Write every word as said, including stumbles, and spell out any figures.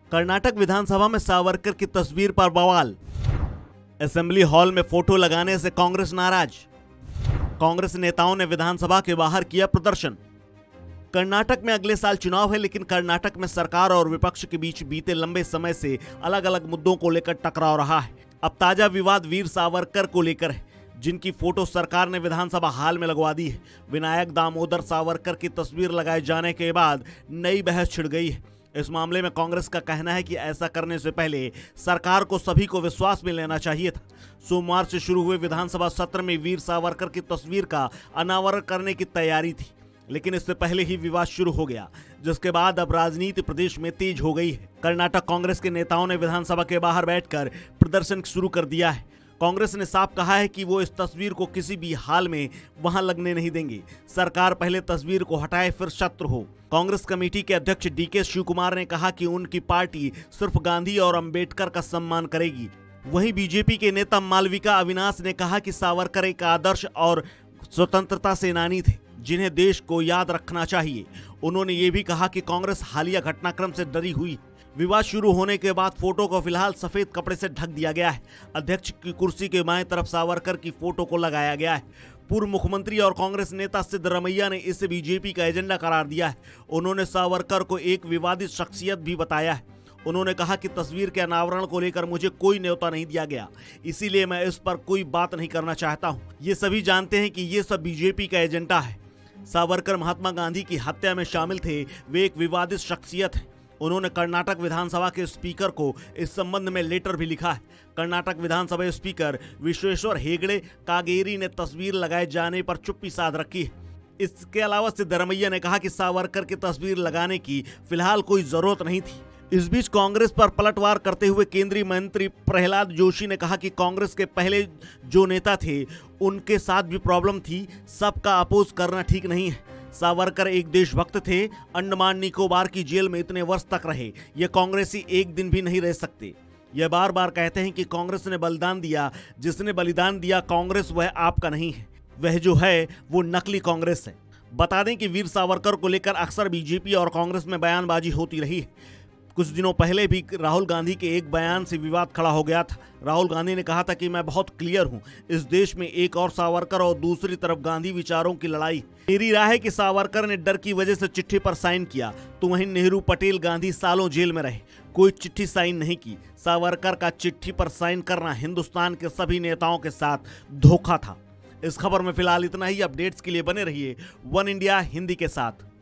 कर्नाटक विधानसभा में सावरकर की तस्वीर पर बवाल। असेंबली हॉल में फोटो लगाने से कांग्रेस नाराज। कांग्रेस नेताओं ने विधानसभा के बाहर किया प्रदर्शन। कर्नाटक में अगले साल चुनाव है, लेकिन कर्नाटक में सरकार और विपक्ष के बीच बीते लंबे समय से अलग अलग मुद्दों को लेकर टकराव रहा है। अब ताजा विवाद वीर सावरकर को लेकर है, जिनकी फोटो सरकार ने विधानसभा हाल में लगवा दी है। विनायक दामोदर सावरकर की तस्वीर लगाए जाने के बाद नई बहस छिड़ गई है। इस मामले में कांग्रेस का कहना है कि ऐसा करने से पहले सरकार को सभी को विश्वास में लेना चाहिए था। सोमवार से शुरू हुए विधानसभा सत्र में वीर सावरकर की तस्वीर का अनावरण करने की तैयारी थी, लेकिन इससे पहले ही विवाद शुरू हो गया, जिसके बाद अब राजनीति प्रदेश में तेज हो गई है। कर्नाटक कांग्रेस के नेताओं ने विधानसभा के बाहर बैठकर प्रदर्शन शुरू कर दिया है। कांग्रेस ने साफ कहा है कि वो इस तस्वीर को किसी भी हाल में वहां लगने नहीं देंगे। सरकार पहले तस्वीर को हटाए फिर शत्रु हो। कांग्रेस कमेटी के अध्यक्ष डी के शिव कुमार ने कहा कि उनकी पार्टी सिर्फ गांधी और अंबेडकर का सम्मान करेगी। वहीं बीजेपी के नेता मालविका अविनाश ने कहा कि सावरकर एक आदर्श और स्वतंत्रता सेनानी थे, जिन्हें देश को याद रखना चाहिए। उन्होंने ये भी कहा कि कांग्रेस हालिया घटनाक्रम से डरी हुई। विवाद शुरू होने के बाद फोटो को फिलहाल सफेद कपड़े से ढक दिया गया है। अध्यक्ष की कुर्सी के बाएं तरफ सावरकर की फोटो को लगाया गया है। पूर्व मुख्यमंत्री और कांग्रेस नेता सिद्धरमैया ने इसे बीजेपी का एजेंडा करार दिया है। उन्होंने सावरकर को एक विवादित शख्सियत भी बताया है। उन्होंने कहा कि तस्वीर के अनावरण को लेकर मुझे कोई न्योता नहीं दिया गया, इसीलिए मैं इस पर कोई बात नहीं करना चाहता हूँ। ये सभी जानते हैं कि ये सब बीजेपी का एजेंडा है। सावरकर महात्मा गांधी की हत्या में शामिल थे। वे एक विवादित शख्सियत है। उन्होंने कर्नाटक विधानसभा के स्पीकर को इस संबंध में लेटर भी लिखा है। कर्नाटक विधानसभा स्पीकर विश्वेश्वर हेगड़े कागेरी ने तस्वीर लगाए जाने पर चुप्पी साध रखी है। इसके अलावा सिद्धरमैया ने कहा कि सावरकर की तस्वीर लगाने की फिलहाल कोई जरूरत नहीं थी। इस बीच कांग्रेस पर पलटवार करते हुए केंद्रीय मंत्री प्रहलाद जोशी ने कहा कि कांग्रेस के पहले जो नेता थे उनके साथ भी प्रॉब्लम थी, सबका अपोज करना ठीक नहीं है। सावरकर एक देशभक्त थे, अंडमान निकोबार की जेल में इतने वर्ष तक रहे। ये कांग्रेसी एक दिन भी नहीं रह सकते। यह बार बार कहते हैं कि कांग्रेस ने बलिदान दिया। जिसने बलिदान दिया कांग्रेस, वह आपका नहीं है, वह जो है वो नकली कांग्रेस है। बता दें कि वीर सावरकर को लेकर अक्सर बीजेपी और कांग्रेस में बयानबाजी होती रही है। कुछ दिनों पहले भी राहुल गांधी के एक बयान से विवाद खड़ा हो गया था। राहुल गांधी ने कहा था कि मैं बहुत क्लियर हूं, इस देश में एक और सावरकर और दूसरी तरफ गांधी विचारों की लड़ाई। मेरी राय है कि सावरकर ने डर की वजह से चिट्ठी पर साइन किया, तो वहीं नेहरू, पटेल, गांधी सालों जेल में रहे, कोई चिट्ठी साइन नहीं की। सावरकर का चिट्ठी पर साइन करना हिंदुस्तान के सभी नेताओं के साथ धोखा था। इस खबर में फिलहाल इतना ही। अपडेट्स के लिए बने रहिए वन इंडिया हिंदी के साथ।